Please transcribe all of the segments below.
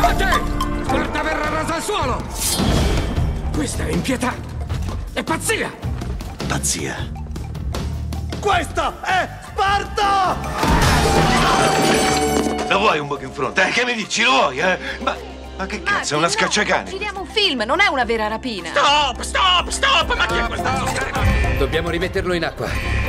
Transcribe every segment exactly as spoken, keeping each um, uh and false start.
Fate! Guarda verrà rasa al suolo! Questa è impietà! È pazzia! Pazzia? Questo è Sparta! Lo vuoi un buco in fronte? Eh, che mi dici? Lo vuoi, eh? Ma, ma che cazzo, è una scacciacani? Giriamo un film, non è una vera rapina. Stop, stop, stop! Ma chi è questa? Dobbiamo rimetterlo in acqua.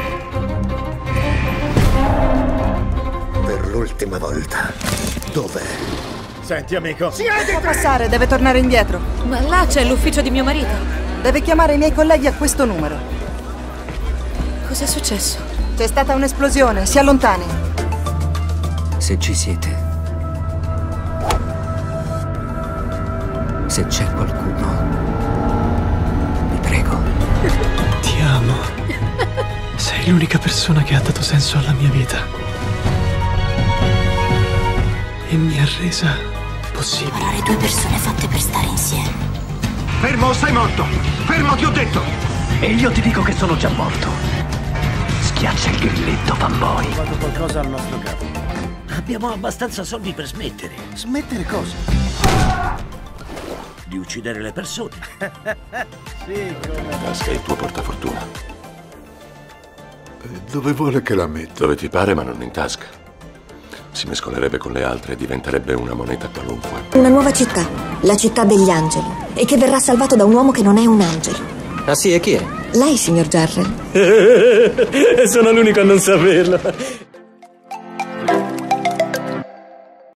Per l'ultima volta. Dov'è? Senti, amico. Sì, può passare, deve tornare indietro. Ma là c'è l'ufficio di mio marito. Deve chiamare i miei colleghi a questo numero. Cos'è successo? C'è stata un'esplosione, si allontani. Se ci siete, se c'è qualcuno, vi prego. Ti amo. Sei l'unica persona che ha dato senso alla mia vita. E mi ha resa possibile. Separare due persone fatte per stare insieme. Fermo, sei morto! Fermo, ti ho detto! E io ti dico che sono già morto. Schiaccia il grilletto, fanboy. Ho fatto qualcosa al nostro capo. Abbiamo abbastanza soldi per smettere. Smettere cosa? Di uccidere le persone. Sì, come... Tasca è il tuo portafortuna. Dove vuole che la metta? Dove ti pare, ma non in tasca. Si mescolerebbe con le altre e diventerebbe una moneta qualunque. Una nuova città, la città degli angeli, e che verrà salvato da un uomo che non è un angelo. Ah sì, e chi è? Lei, signor Jarrell. Sono l'unico a non saperlo.